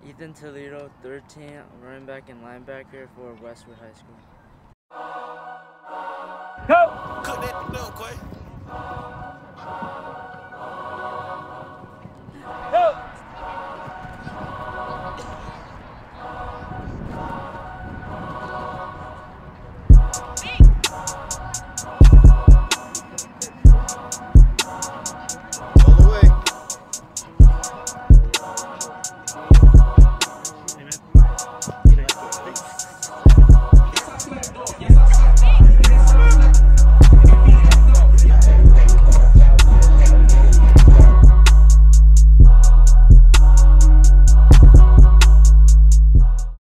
Ethan Toledo, 13, running back and linebacker for Westwood High School. Go! Cook that up, Quay.